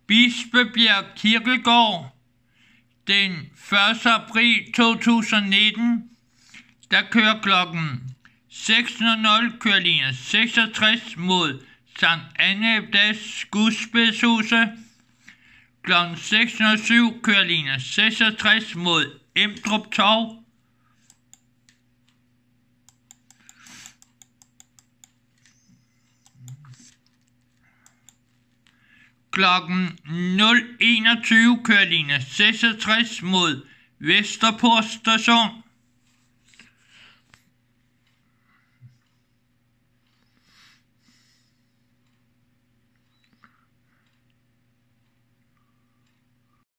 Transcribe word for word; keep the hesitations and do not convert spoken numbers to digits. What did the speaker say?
Bispebjerg Kirkegård den første april to tusind nitten. Der kører klokken seks kører linje seksogtres mod Sankt Annæ Skudsspidshuset. Klokken seks nul syv kører linje seksogtres mod Emdrup Torv. Klokken nul enogtyve kører linje seksogtres mod Vesterport Station.